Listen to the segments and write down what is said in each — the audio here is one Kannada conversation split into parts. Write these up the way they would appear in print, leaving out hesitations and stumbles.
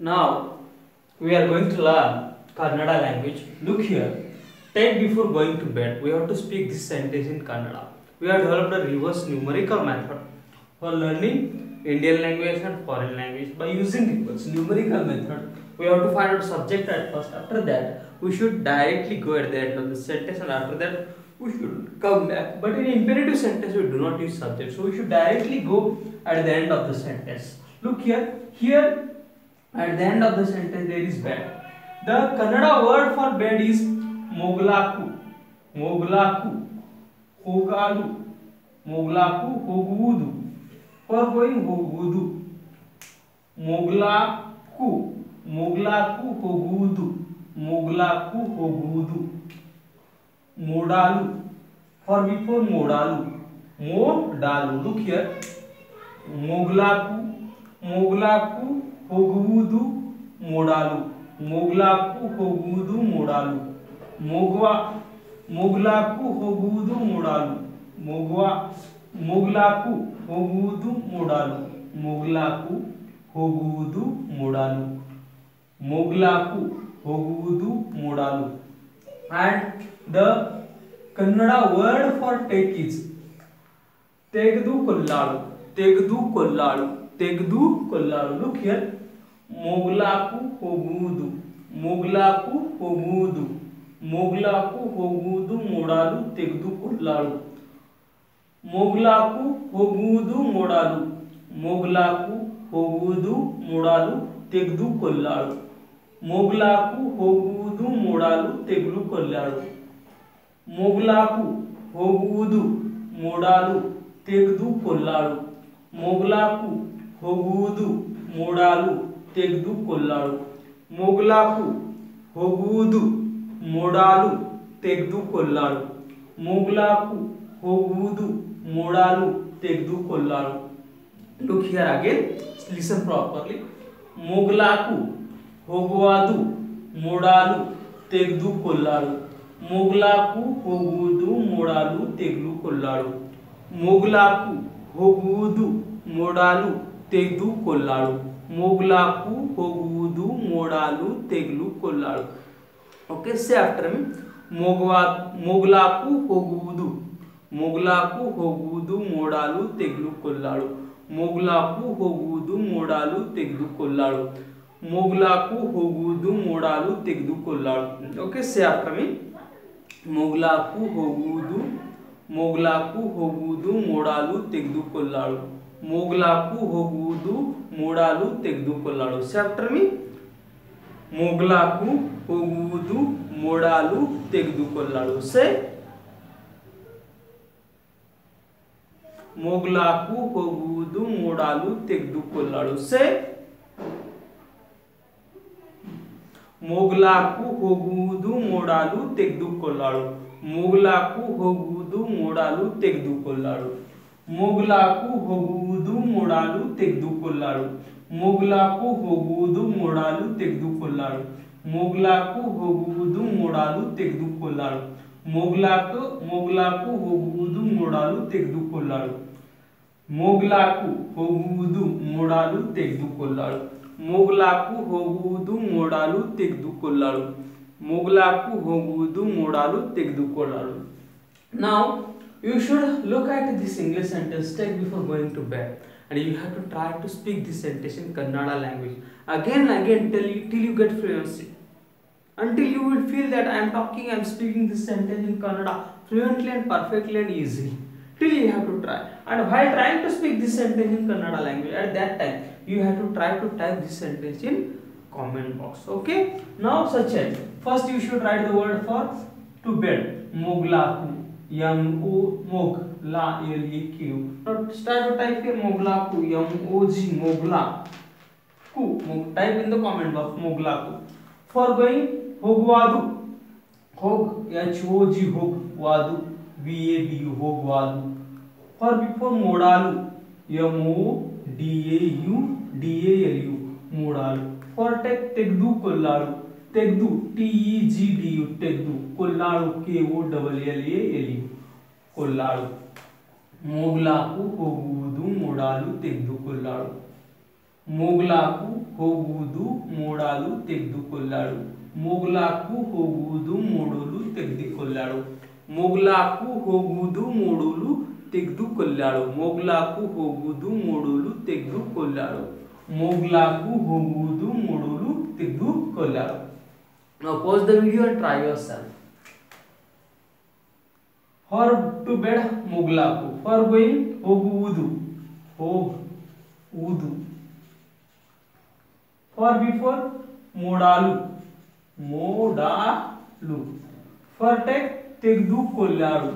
Now we are going to learn Kannada language. Look here. Take before going to bed. We have to speak this sentence in Kannada. We have developed a reverse numerical method for learning Indian language and foreign language. By using reverse numerical method, we have to find out subject at first. After that, we should directly go at the end of the sentence, and after that, we should come back. But in imperative sentence, we do not use subject, so we should directly go at the end of the sentence. Look here. Here at the end of the sentence there is bed. The Kannada word for bed is moglaku. Moglaku. Hogalu. Moglaku hoguvudu. For going hoguvudu. Moglaku. Moglaku hoguvudu. Moglaku hoguvudu. Modalu. For before modalu. Modalu. Look here. Moglaku. Moglaku ಹೋಗುವುದು ಮೂಡಾಲು ಮೊಗ್ಲಾಕು ಹೋಗುವುದು ಮೂಡಾಲು ಮೊಗ್ಲಾಕು ಹೋಗುವುದು ಮೂಡಾಲು ಮೊಗ್ಲಾಕು ಹೋಗುವುದು ಮೂಡಾಲು ಮೊಗ್ಲಾಕು ಹೋಗುವುದು ಮೂಡಾಲು ಮೊಗ್ಲಾಕು ಹೋಗುವುದು ಮೂಡಾಲು. And the Kannada word for take is ತೆಗೆದುಕೊಳ್ಳಾಳು. ತೆಗೆದುಕೊಳ್ಳಾಳು. ತೆಗೆದುಕೊಳ್ಳಾಳು. Look here. ಮೊಗ್ಲಾಕು ಹೋಗುವುದು. ಮೊಗ್ಲಾಕು ಹೋಗುವುದು. ಮೊಗ್ಲಾಕು ಹೋಗುವುದು ಮೂಡಾಲು ತೆಗೆದುಕೊಳ್ಳಾಳು. ಮೊಗ್ಲಾಕು ಹೋಗುವುದು ಮೂಡಾಲು. ಮೊಗ್ಲಾಕು ಹೋಗುವುದು ಮೂಡಾಲು ತೆಗೆದುಕೊಳ್ಳಾಳು. ಮೊಗ್ಲಾಕು ಹೋಗುವುದು ಮೂಡಾಲು ತೆಗೆದುಕೊಳ್ಳಾಳು. ಮೊಗ್ಲಾಕು ಹೋಗುವುದು ಮೂಡಾಲು ತೆಗೆದುಕೊಳ್ಳಾಳು. ಮೊಗ್ಲಾಕು ಹೋಗುವುದು ಮೂಡಾಲು ತೆಗೆದುಕೊಳ್ಳಾಳು. ಮೊಗ್ಲಾಕು ಹೋಗುವುದು ಮೂಡಾಲು ತೆಗೆದುಕೊಳ್ಳಾಳು. ಮೊಗ್ಲಾಕು ಹೋಗುವುದು ಮೂಡಾಲು ತೆಗೆದುಕೊಳ್ಳಾಳು. Look here again. Listen properly. ಮೊಗ್ಲಾಕು ಹೋಗುವುದು ಮೂಡಾಲು ತೆಗೆದುಕೊಳ್ಳಾಳು. ಮೊಗ್ಲಾಕು ಹೋಗುವುದು ಮೂಡಾಲು ತೆಗೆದುಕೊಳ್ಳಾಳು. ಮೊಗ್ಲಾಕು ಹೋಗುವುದು ಮೂಡಾಲು ತೆಗೆದುಕೊಳ್ಳಾಳು. ಮೊಗ್ಲಾಕು ಹೋಗುವುದು ಮೂಡಾಲು ತೆಗೆದುಕೊಳ್ಳಾಳು. Okay, say after me. ಮೊಗ್ಲಾಕು ಹೋಗುವುದು. ಮೊಗ್ಲಾಕು ಹೋಗುವುದು ಮೂಡಾಲು ತೆಗೆದುಕೊಳ್ಳಾಳು. ಮೊಗ್ಲಾಕು ಹೋಗುವುದು ಮೂಡಾಲು ತೆಗೆದುಕೊಳ್ಳಾಳು. ಮೊಗ್ಲಾಕು ಹೋಗುವುದು ಮೂಡಾಲು ತೆಗೆದುಕೊಳ್ಳಾಳು. Okay, say after me. ಮೊಗ್ಲಾಕು ಹೋಗುವುದು. ಮೊಗ್ಲಾಕು ಹೋಗುವುದು ಮೂಡಾಲು ತೆಗೆದುಕೊಳ್ಳಾಳು. ಮೊಗ್ಲಾಕು ಹೋಗುವುದು ಮೂಡಾಲು ತೆಗೆದುಕೊಳ್ಳಾಳು. Say after me. ಮೊಗ್ಲಾಕು ಹೋಗುವುದು ಮೂಡಾಲು ತೆಗೆದುಕೊಳ್ಳಾಳು. Say. ಮೊಗ್ಲಾಕು ಹೋಗುವುದು ಮೂಡಾಲು ತೆಗೆದುಕೊಳ್ಳಾಳು. Say. ಮೊಗ್ಲಾಕು ಹೋಗುವುದು ಮೂಡಾಲು ತೆಗೆದುಕೊಳ್ಳಾಳು. ಮೊಗ್ಲಾಕು ಹೋಗುವುದು ಮೂಡಾಲು ತೆಗೆದುಕೊಳ್ಳಾಳು. ಮೊಗ್ಲಾಕು ಹೋಗುವುದು ಮೂಡಾಲು ತೆಗೆದುಕೊಳ್ಳಾಳು. ಮೊಗ್ಲಾಕು ಹೋಗುವುದು ಮೂಡಾಲು ತೆಗೆದುಕೊಳ್ಳಾಳು. ಮೊಗ್ಲಾಕು ಹೋಗುವುದು ಮೂಡಾಲು ತೆಗೆದುಕೊಳ್ಳಾಳು. ಮೊಗ್ಲಾಕು ಹೋಗುವುದು ಮೂಡಾಲು ತೆಗೆದುಕೊಳ್ಳಾಳು. ಮೊಗ್ಲಾಕು ಹೋಗುವುದು ಮೂಡಾಲು ತೆಗೆದುಕೊಳ್ಳಾಳು. ಮೊಗ್ಲಾಕು ಹೋಗುವುದು ಮೂಡಾಲು ತೆಗೆದುಕೊಳ್ಳಾಳು. ಮೊಗ್ಲಾಕು ಹೋಗುವುದು ಮೂಡಾಲು ತೆಗೆದುಕೊಳ್ಳಾಳು. Now you should look at this English sentence take before going to bed, and you have to try to speak this sentence in Kannada language again and again till you get fluency, until you will feel that I am speaking this sentence in Kannada fluently and perfectly and easily. Till you have to try, and while trying to speak this sentence in Kannada language, at that time you have to try to type this sentence in comment box. Okay, now such as first you should write the word for to bed. Moglaku. M-O mog la L-A-Q. Now start to type here moglaku. M-O-G moglaku. Type in the comment box moglaku. For going hogwadu. Hog H-O-G hog wadu. V-A-D-U hogwadu. For before modalu. M-O-D-A-U modalu. For take tegdu kollalu. ತೆಗೆದು TEGDU ತೆಗೆದು ಕೊಲ್ಲಾಳು KOLLALU ಕೊಲ್ಲಾಳು. ಮೊಗ್ಲಾಕು ಹೋಗುವುದು ಮೂಡಾಲು ತೆಗೆದುಕೊಳ್ಳಾಳು. ಮೂಗ್ಲಾಕು ಹೋಗುವುದು ಮೂಡಲು ತೆಗೆದುಕೊಳ್ಳಲು ಮೂಗ್ಲಾಕು ಹೋಗುವುದು ಮೂಡಲು ತೆಗೆದುಕೊಳ್ಳಲು ಮೂಗ್ಲಾಕು ಹೋಗುವುದು ಮೂಡಲು ತೆಗೆದುಕೊಳ್ಳಲು ಮೂಗ್ಲಾಕು ಹೋಗುವುದು ಮೂಡಲು ತೆಗೆದುಕೊಳ್ಳಲು ಮೂಗ್ಲಾಕು ಹೋಗುವುದು ಮೂಡಲು ತೆಗೆದುಕೊಳ್ಳಲು. Now pause the video and try yourself. For to bed ಮೂಗ್ಲಾಕು, for going ಹೋಗುವುದು ಹೋಗುವುದು, for before ಮೂಡಲು ಮೂಡಲು, for take ತೆಗೆದುಕೊಳ್ಳಲು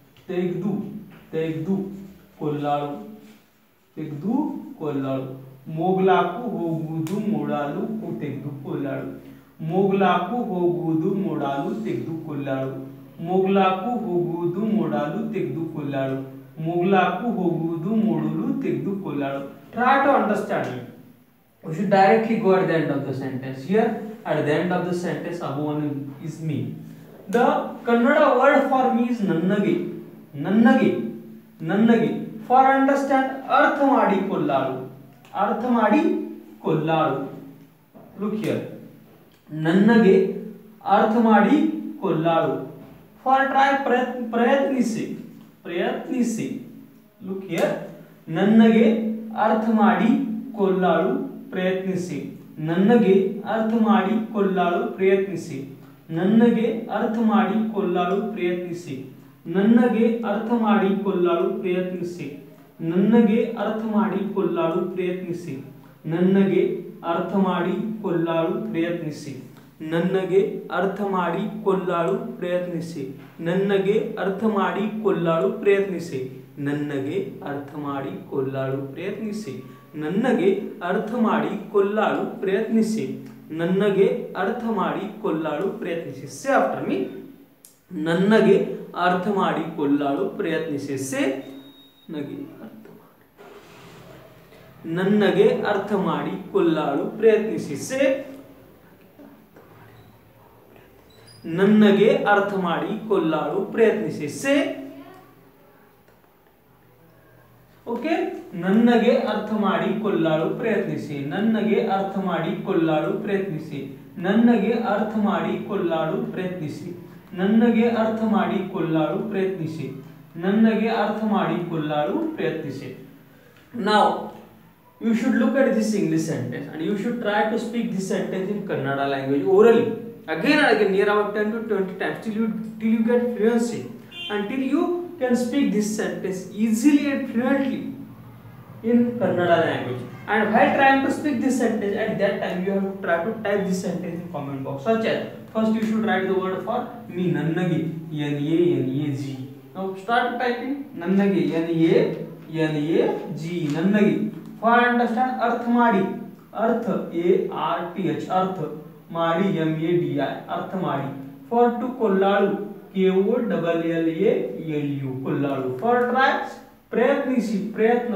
ತೆಗೆದುಕೊಳ್ಳಲು ತೆಗೆದುಕೊಳ್ಳಲು ಮೂಗ್ಲಾಕು ಹೋಗುವುದು ಮೂಡಲು ತೆಗೆದುಕೊಳ್ಳಲು ಮೂಗ್ಲಾಕು ಹೋಗುವುದು ಮೂಡಲು ತೆಗೆದುಕೊಳ್ಳಲು ಮೂಗ್ಲಾಕು ಹೋಗುವುದು ಮೂಡಲು ತೆಗೆದುಕೊಳ್ಳಲು ಮೂಗ್ಲಾಕು ಹೋಗುವುದು ಮೂಡಲು ತೆಗೆದುಕೊಳ್ಳಲು. Try to understand it. We should directly go at the end of the sentence. Here at the end of the sentence above one is me. The Kannada word for me is nannage. Nannage, nannage. For understand, ಅರ್ಥ ಮಾಡಿಕೊಳ್ಳಲು, ಅರ್ಥ ಮಾಡಿಕೊಳ್ಳಲು. Look here. ನನ್ನಗೆ ಅರ್ಥ ಮಾಡಿಕೊಳ್ಳಲು. For try, ಪ್ರಯತ್ನಿಸಿ, ಪ್ರಯತ್ನಿಸಿ. Look here. ನನ್ನಗೆ ಅರ್ಥ ಮಾಡಿಕೊಳ್ಳಲು ಪ್ರಯತ್ನಿಸಿ. ನನ್ನಗೆ ಅರ್ಥ ಮಾಡಿಕೊಳ್ಳಲು ಪ್ರಯತ್ನಿಸಿ. ನನ್ನಗೆ ಅರ್ಥ ಮಾಡಿಕೊಳ್ಳಲು ಪ್ರಯತ್ನಿಸಿ. ನನ್ನಗೆ ಅರ್ಥ ಮಾಡಿಕೊಳ್ಳಲು ಪ್ರಯತ್ನಿಸಿ. ನನ್ನಗೆ ಅರ್ಥ ಮಾಡಿಕೊಳ್ಳಲು ಪ್ರಯತ್ನಿಸಿ. ನನ್ನಗೆ ಅರ್ಥ ಮಾಡಿಕೊಳ್ಳಲು ಪ್ರಯತ್ನಿಸಿ. ನನ್ನಗೆ ಅರ್ಥ ಮಾಡಿಕೊಳ್ಳಲು ಪ್ರಯತ್ನಿಸಿ. ನನ್ನಗೆ ಅರ್ಥ ಮಾಡಿಕೊಳ್ಳಲು ಪ್ರಯತ್ನಿಸಿ. ನನ್ನಗೆ ಅರ್ಥ ಮಾಡಿಕೊಳ್ಳಲು ಪ್ರಯತ್ನಿಸಿ. ನನ್ನಗೆ ಅರ್ಥ ಮಾಡಿಕೊಳ್ಳಲು ಪ್ರಯತ್ನಿಸಿ. ನನ್ನಗೆ ಅರ್ಥ ಮಾಡಿಕೊಳ್ಳಲು ಪ್ರಯತ್ನಿಸಿ. ಸೇ ಆಫ್ಟರ್ ಮೀ. ನನ್ನಗೆ ಅರ್ಥ ಮಾಡಿಕೊಳ್ಳಲು ಪ್ರಯತ್ನಿಸಿ. ಸೇ ನಗೆ ನನ್ನಗೆ ಅರ್ಥ ಮಾಡಿಕೊಳ್ಳಲು ಪ್ರಯತ್ನಿಸಿ. ಸೇ ನನ್ನಗೆ ಅರ್ಥ ಮಾಡಿಕೊಳ್ಳಲು ಪ್ರಯತ್ನಿಸಿ. Say okay. ನನ್ನಗೆ ಅರ್ಥ ಮಾಡಿಕೊಳ್ಳಲು ಪ್ರಯತ್ನಿಸಿ. ನನ್ನಗೆ ಅರ್ಥ ಮಾಡಿಕೊಳ್ಳಲು ಪ್ರಯತ್ನಿಸಿ. ನನ್ನಗೆ ಅರ್ಥ ಮಾಡಿಕೊಳ್ಳಲು ಪ್ರಯತ್ನಿಸಿ. ನನ್ನಗೆ ಅರ್ಥ ಮಾಡಿಕೊಳ್ಳಲು ಪ್ರಯತ್ನಿಸಿ. ನನ್ನಗೆ ಅರ್ಥ ಮಾಡಿಕೊಳ್ಳಲು ಪ್ರಯತ್ನಿಸಿ. Now you should look at this English sentence and you should try to speak this sentence in Kannada language orally again and again, near about 10 to 20 times till you get fluency, until you can speak this sentence easily and fluently in Kannada language. And while trying to speak this sentence, at that time you have to try to type this sentence in comment box. Such as, first you should write the word for me, nannage, N-A-N-A-G. Now start typing nannage, N-A-N-A-G, nannage. For understand, अर्थ माड़ी, अर्थ A-R-T-H, अर्थ माड़ी M-A-D-I, अर्थ माड़ी. For to कोल्लालु, K-O-L-L-A-L-U, कोल्लालु. For try, प्रयत्निसी, प्रयत्न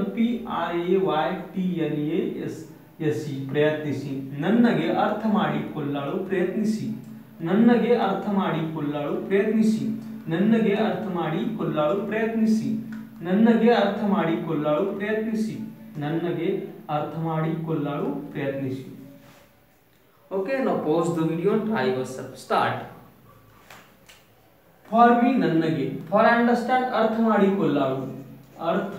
P-R-A-Y-T-N-A-S-E, प्रयत्निसी. नन्नगे अर्थ माड़ी कोल्लालु प्रयत्निसी. नन्नगे अर्थ माड़ी कोल्लालु प्रयत्निसी. नन्नगे अर्थ माड़ी कोल्लालु प्रयत्निಸಿ. ನನ್ನಗೆ ಅರ್ಥ ಮಾಡಿಕೊಳ್ಳಲು ಪ್ರಯತ್ನಿಸಿ. ನನ್ನಗೆ ಅರ್ಥ ಮಾಡಿಕೊಳ್ಳಲು ಪ್ರಯತ್ನಿಸಿ. Okay, now pause the video and try yourself. Start. For me, ನನ್ನಗೆ. For understand, ಅರ್ಥ ಮಾಡಿಕೊಳ್ಳಲು. ಅರ್ಥ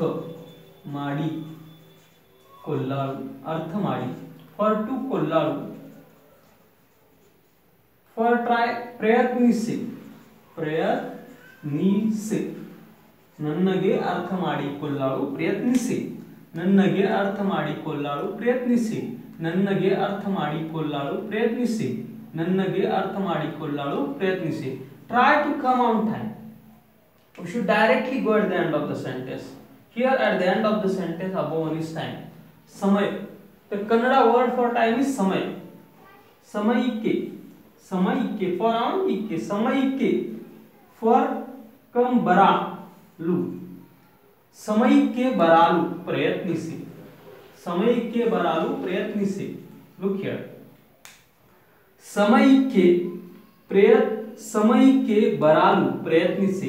ಮಾಡಿಕೊಳ್ಳಲು. ಅರ್ಥ ಮಾಡಿ. For to ಕೊಳ್ಳಲು. For try, ಪ್ರಯತ್ನಿಸಿ. ಪ್ರಯತ್ನಿಸಿ. ನನ್ನಗೆ ಅರ್ಥ ಮಾಡಿಕೊಳ್ಳಲು ಪ್ರಯತ್ನಿಸಿ. ನನ್ನಗೆ ಅರ್ಥ ಮಾಡಿಕೊಳ್ಳಲು ಪ್ರಯತ್ನಿಸಿ. ನನ್ನಗೆ ಅರ್ಥ ಮಾಡಿಕೊಳ್ಳಲು ಪ್ರಯತ್ನಿಸಿ. ನನ್ನಗೆ ಅರ್ಥ ಮಾಡಿಕೊಳ್ಳಲು ಪ್ರಯತ್ನಿಸಿ. Try to come on time. We should directly go at the end of the sentence. Here at the end of the sentence above one is time. ಸಮಯ. The Kannada word for time is ಸಮಯ. ಸಮಯಕ್ಕೆ. ಸಮಯಕ್ಕೆ. For on ikke. ಸಮಯಕ್ಕೆ. For come ಬರಲು. ಸಮಯಕ್ಕೆ ಬರಲು ಪ್ರಯತ್ನಿಸಿ. ಸಮಯಕ್ಕೆ ಬರಲು ಪ್ರಯತ್ನಿಸಿ. Look here. ಸಮಯಕ್ಕೆ ಸಮಯಕ್ಕೆ ಬರಲು ಪ್ರಯತ್ನಿಸಿ.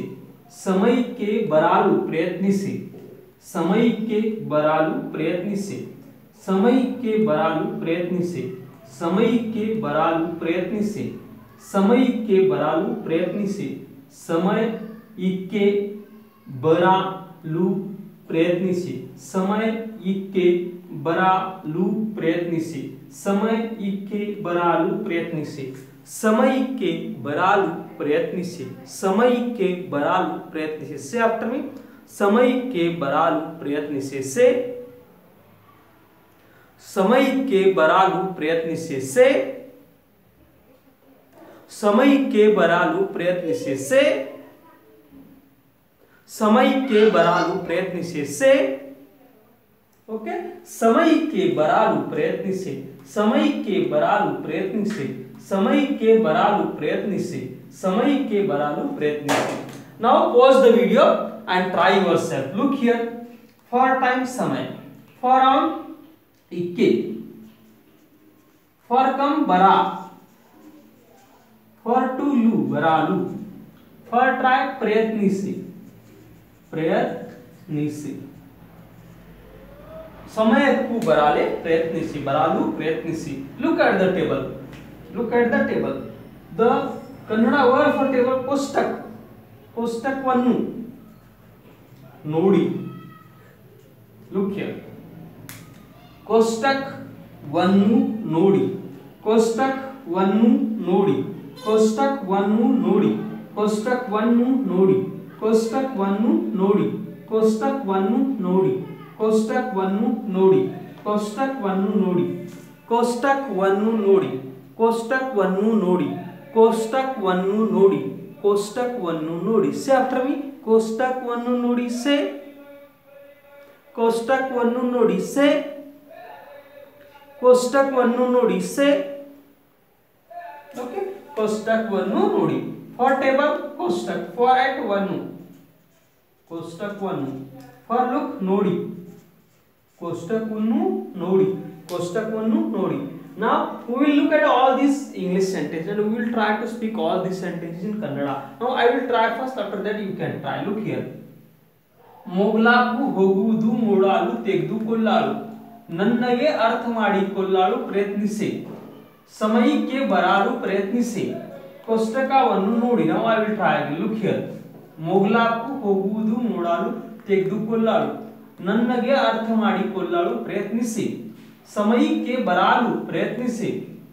ಸಮಯಕ್ಕೆ ಬರಲು ಪ್ರಯತ್ನಿಸಿ. ಸಮಯಕ್ಕೆ ಬರಲು ಪ್ರಯತ್ನಿಸಿ. ಸಮಯಕ್ಕೆ ಬರಲು ಪ್ರಯತ್ನಿಸಿ, ಸಮಯಕ್ಕೆ ಬರಲು ಪ್ರಯತ್ನಿಸಿ, ಸಮಯಕ್ಕೆ ಬರಲು ಪ್ರಯತ್ನಿಸಿ, ಸಮಯಕ್ಕೆ ಬರಲು ಪ್ರಯತ್ನಿಸಿ, ಸಮಯಕ್ಕೆ ಬರಲು ಪ್ರಯತ್ನಿಸಿ, ಸಮಯಕ್ಕೆ ಬರಲು ಪ್ರಯತ್ನಿಸಿ, ಸಮಯಕ್ಕೆ ಬರಲು ಪ್ರಯತ್ನಿಸಿ, ಸಮಯಕ್ಕೆ ಬರಲು ಪ್ರಯತ್ನಿಸಿ. ಸೇ ಆಫ್ಟರ್ ಮೀ, ಸಮಯಕ್ಕೆ ಬರಲು ಪ್ರಯತ್ನಿಸಿ. ಸೇ ಸಮಯಕ್ಕೆ ಬರಲು ಪ್ರಯತ್ನಿಸಿ. ಸೇ ಸಮಯಕ್ಕೆ ಬರಲು ಪ್ರಯತ್ನಿಸಿ. ಸೇ ಸಮಯಕ್ಕೆ ಬರಲು ಪ್ರಯತ್ನಿಸಿ. ಸೇ ಓಕೆ, ಸಮಯಕ್ಕೆ ಬರಲು ಪ್ರಯತ್ನಿಸಿ, ಸಮಯಕ್ಕೆ ಬರಲು ಪ್ರಯತ್ನಿಸಿ, ಸಮಯಕ್ಕೆ ಬರಲು ಪ್ರಯತ್ನಿಸಿ, ಸಮಯಕ್ಕೆ ಬರಲು ಪ್ರಯತ್ನಿಸಿ. Now pause the video and try yourself. Look here. For time समय, for on इक्के, for come बरा, for to लू बरालू, for try प्रयत्निसी, प्रयत्निसी, ಸಮಯಕ್ಕೂ ಬರಲೆ ಪ್ರಯತ್ನಿಸಿ, ಬರಲು ಪ್ರಯತ್ನಿಸಿ. Look at the table. Look at the table. The Kannada word for table ಕೋಷ್ಟಕ. ಕೋಷ್ಟಕವನ್ನು ನೋಡಿ. Look here. ಕೋಷ್ಟಕವನ್ನು ನೋಡಿ, ಕೋಷ್ಟಕವನ್ನು ನೋಡಿ, ಕೋಷ್ಟಕವನ್ನು ನೋಡಿ, ಕೋಷ್ಟಕವನ್ನು ನೋಡಿ, ಕೋಷ್ಟಕವನ್ನು ನೋಡಿ, ಕೋಷ್ಟಕವನ್ನು ನೋಡಿ, ಕೋಷ್ಟಕವನ್ನು ನೋಡಿ, ಕೋಷ್ಟಕವನ್ನು ನೋಡಿ, ಕೋಷ್ಟಕವನ್ನು ನೋಡಿ, ಕೋಷ್ಟಕವನ್ನು ನೋಡಿ, ಕೋಷ್ಟಕವನ್ನು ನೋಡಿ, ಕೋಷ್ಟಕವನ್ನು ನೋಡಿ. ಸೇ ಆಫ್ಟರ್ ಮೀ, ಕೋಷ್ಟಕವನ್ನು ನೋಡಿ. ಸೇ ಕೋಷ್ಟಕವನ್ನು ನೋಡಿ. ಸೇ ಕೋಷ್ಟಕವನ್ನು ನೋಡಿ. ಸೇ ಓಕೆ, ಕೋಷ್ಟಕವನ್ನು ನೋಡಿ. ಫಾರ್ ಟೇಬಲ್ ಕೋಷ್ಟಕ, ಫಾರ್ ಎಟ್ ವನ್ನು ಕೋಷ್ಟಕವನ್ನು, ಫಾರ್ ಲುಕ್ ನೋಡಿ, ಕೋಷ್ಟಕವನ್ನು ನೋಡಿ, ಕೋಷ್ಟಕವನ್ನು ನೋಡಿ. Now we will look at all these English sentences and we will try to speak all these sentences in Kannada. Now I will try first, after that you can try. Look here. ಮೊಗ್ಲಾಕು ಹೋಗುವುದು ಮೂಡಾಲು ತೆಗೆದುಕೊಳ್ಳಾಳು, ನನ್ನಗೆ ಅರ್ಥ ಮಾಡಿಕೊಳ್ಳಾಳು ಪ್ರಯತ್ನಿಸಿ, ಸಮಯಕ್ಕೆ ಬರಲು ಪ್ರಯತ್ನಿಸಿ, ಕೋಷ್ಟಕವನ್ನು ನೋಡಿ. Now I will try again. Look here. ಮೊಗ್ಲಾಕು ಹೋಗುವುದು ಮೂಡಾಲು ತೆಗೆದುಕೊಳ್ಳಾಳು, ನನ್ನಗೆ ಅರ್ಥ ಮಾಡಿಕೊಳ್ಳಲು ಪ್ರಯತ್ನಿಸಿ, ಸಮಯಕ್ಕೆ ಬರಲು ಪ್ರಯತ್ನಿಸಿ,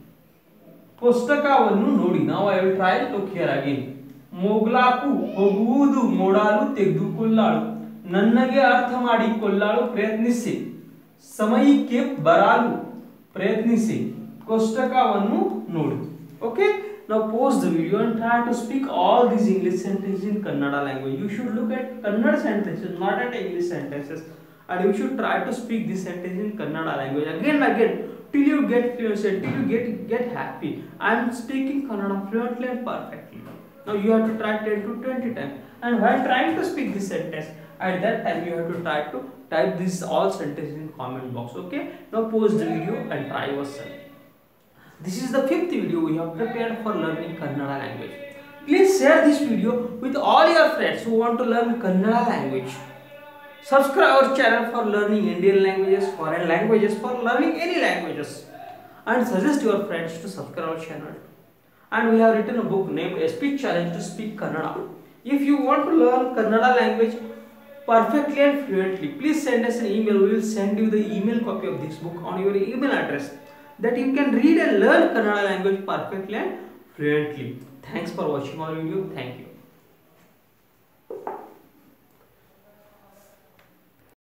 ಕೋಷ್ಟಕವನ್ನು ನೋಡಿ. Now I will try. Look here again. ಮೊಗ್ಲಾಕು ಹೋಗುವುದು ಮೂಡಾಲು ತೆಗೆದುಕೊಳ್ಳಾಳು, ನನ್ನಗೆ ಅರ್ಥ ಮಾಡಿಕೊಳ್ಳಲು ಪ್ರಯತ್ನಿಸಿ, ಸಮಯಕ್ಕೆ ಬರಲು ಪ್ರಯತ್ನಿಸಿ, ಕೋಷ್ಟಕವನ್ನು ನೋಡಿ. Okay? Now pause the video and try to speak all these English sentences in Kannada language. You should look at Kannada sentences, not at English sentences. And you should try to speak this sentence in Kannada language again and again till you get fluent, till you get happy. I am speaking Kannada fluently and perfectly. Now you have to try 10 to 20 times. And while trying to speak this sentence, at that time you have to try to type this all sentences in comment box. Okay? Now pause the video and try yourself. This is the 5th video we have prepared for learning Kannada language. Please share this video with all your friends who want to learn Kannada language. Subscribe our channel for learning Indian languages, foreign languages, for learning any languages, and suggest your friends to subscribe our channel. And we have written a book named A Speech Challenge to Speak Kannada. If you want to learn Kannada language perfectly and fluently, please send us an email. We will send you the email copy of this book on your email address, that you can read and learn Kannada language perfectly and fluently. Thanks for watching our video. Thank you.